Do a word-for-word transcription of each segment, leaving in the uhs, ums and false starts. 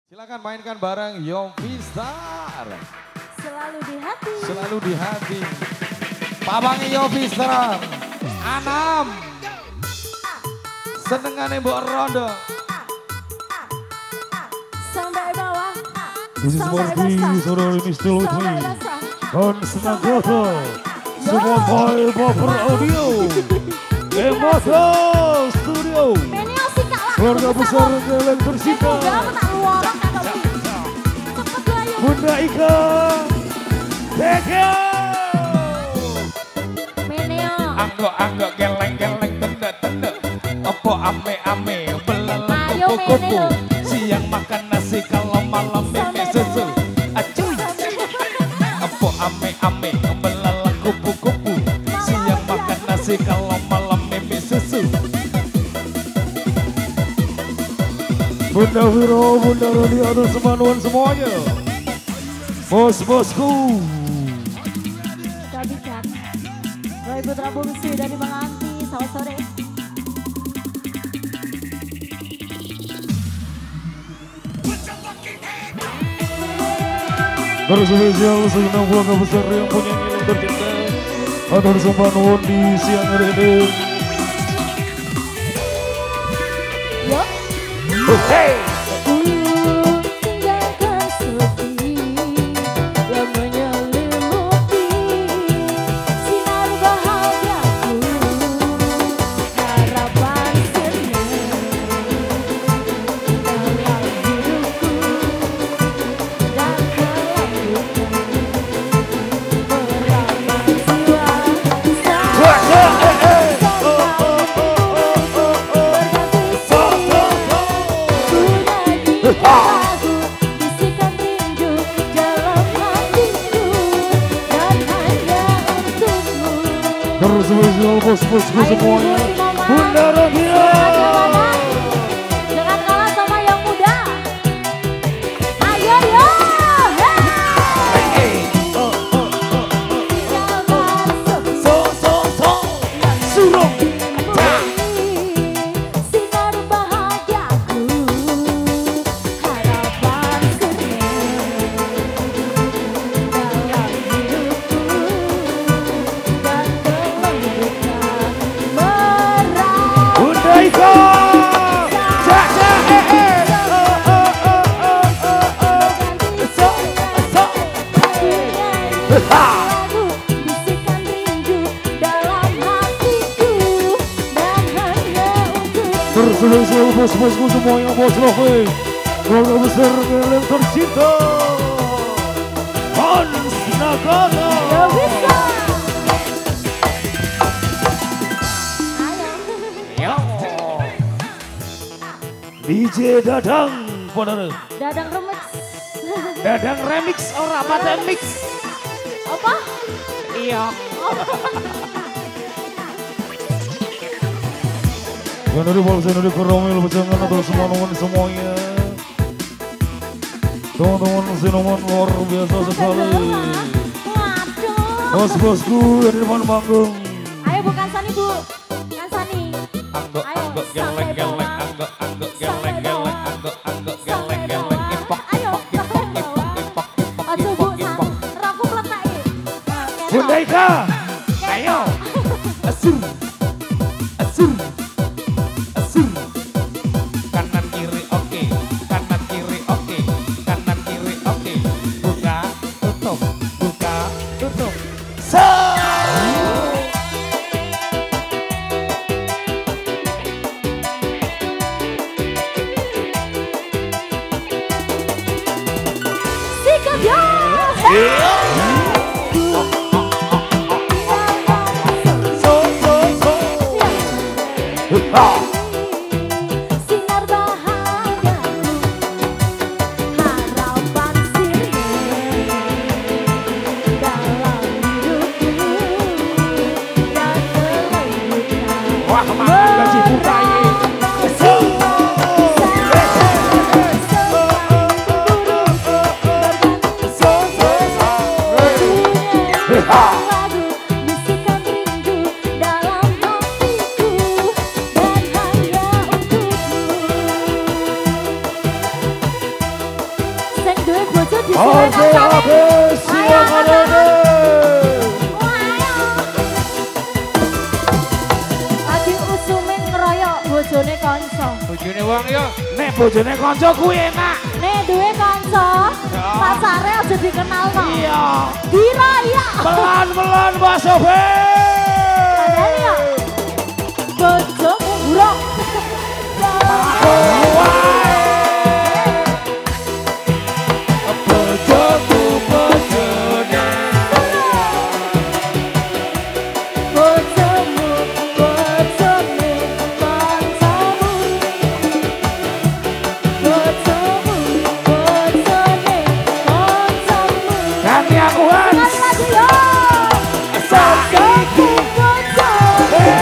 Silakan mainkan bareng Yofi Star. Selalu di hati. Selalu di hati. Papangi Yofi Star. Anam. Senengane mbok rondo. Sampai bawah. This is Morty, saudara ini still with me. Dan Senagata. Semua by Baper Audio. Emoto Studio. Keluarga besar Geleng Tersita. Bunda Ika. Tega. Anggo-anggo geleng-geleng tenda-tenda. Opo ame-ame belalang kupu-kupu. Siang makan nasi kalau malam mimi susu. Acuy. Opo ame-ame belalang kupu-kupu. Siang makan nasi kalau malam mimi susu. Bunda Wiro, Bunda Rodi, ada semanuan semuanya. Bos-bosku. Kabikat. Roy Putra Bungsu dari Menganti, selamat sore. Terus spesial segenap keluarga besar yang punya nilai tercinta. Atur semanuan di siang hari ini. Yo. Hey. Terus spesial bos-bosku semuanya. Bunda Rodia. Jangan kalah sama yang muda. Ayo yo. Hey. Oh, oh, oh, oh. So, so, so. Surung. Sinar bahagiaku, harapan seni dalam hidupku dan kelembutkan merah. Bunda Ika. Cak, cak, eh, eh. Oh, oh, oh, oh, oh, oh. So, so. Ha. Bisikan rindu dalam hatiku dan hanya untuk Terus spesial bos-bosku semuanya. Bos Lofi. Keluarga besar Geleng Tercinta. Hans Nagata. ya bisa. Ayo. D J Dadang, bener. Dadang remix. Dadang remix ora pada mix. Apa? Iya. Yang dari Balsen dari Keromil Bejangan atau semuanya semuanya. Teman-teman sinoman luar biasa sekali. Waduh. Bos-bosku dari depan panggung. Ayo bukan Sani bu, bukan Sani. Anggo Ayo, anggo sampai geleng-geleng. bawah. Anggo anggo Sampai geleng-geleng. bawah. Anggo anggo Sampai geleng-geleng. bawah. Ipok Ayo, ipok ipok sampai ipok bawah. ipok ipok Aduh bu, ipok ipok. Raku meletai. Bunda Ika, ayo. Asur, asur, asur. Kanan kiri oke, kanan kiri oke, kanan kiri oke. Buka, tutup, buka, tutup. So. Sikap ya. So, so, so. Ah. Sinar bahagiaku, harapan sirna dalam hidupku dan kelembutkan. Wah, makan gaji bukai. So. So, so, so. Maju di Habis siang ada lagi usume ngeroyok bojone kanca. Bojone wong yo. nek bojone kanca kuwi enak. Nek duwe kanca, pasare aja dikenalno. Iya. Diroyok. Pelan-pelan Mbak Sofi. Padahal ya bojomu buruk. Bojoku bojone. Bojomu, bojone kancamu. Bojomu, bojone kancamu. Ganti aku Hans. Sekali lagi yo. Bojoku bojone.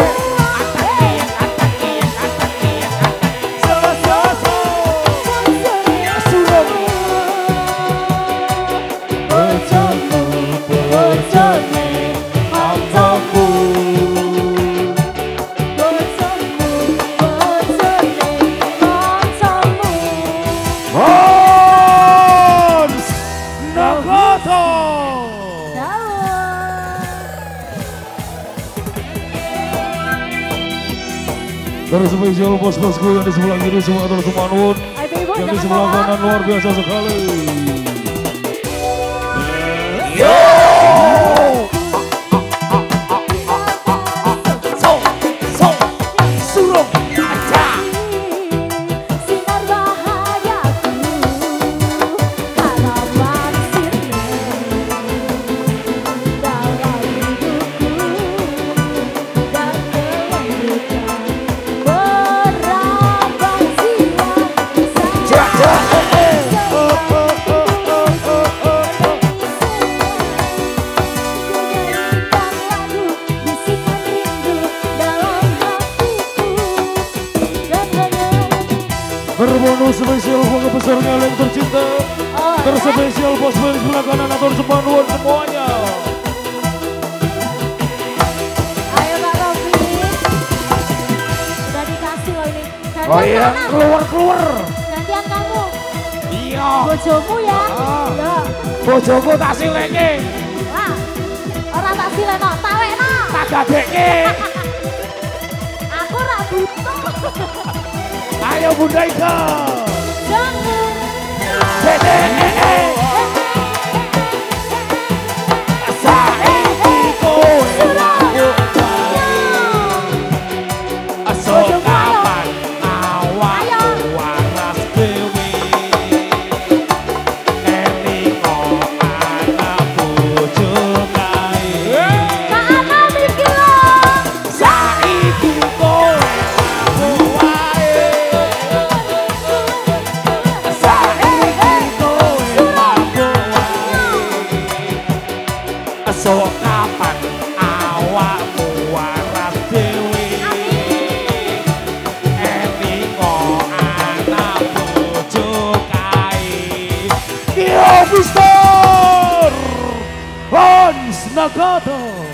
Dari spesial bos-bosku yang di sebelah kiri semua atur semua nuwun. Yang di sebelah kanan luar biasa sekali. Yo! So, so, suruh aja. Sinar bahagiaku, harapan sirna dalam hidupku dan kelanjutan berabad siang Jaja, eh, eh. Berbonus spesial keluarga besarnya yang tercinta. Terspesial bos bos sebelah kanan atur semua nuwun semuanya. Ayo Kak Rofi, udah dikasih loh ini. Gantian Oh iya, kanan. keluar keluar. Gantian kamu. Iya. Bojomu ya. Ah. Ya. Bojoku tak silenge, Lah. Ora tak sileno, tawekno. tak gadekke. Aku ora butuh. Ayo Bunda Ika. Jangan. Dede, eh, eh. Saiki kowe aku Asal kapan awakku waras dewi. Elingo anak bojo kae. Kak Ana mikir. Saiki kowe aku wae. Saiki kowe aku wae. Asal kapan awakmu waras dewi. Elingo anak bojo kae. Yo Mister Hans Nagata.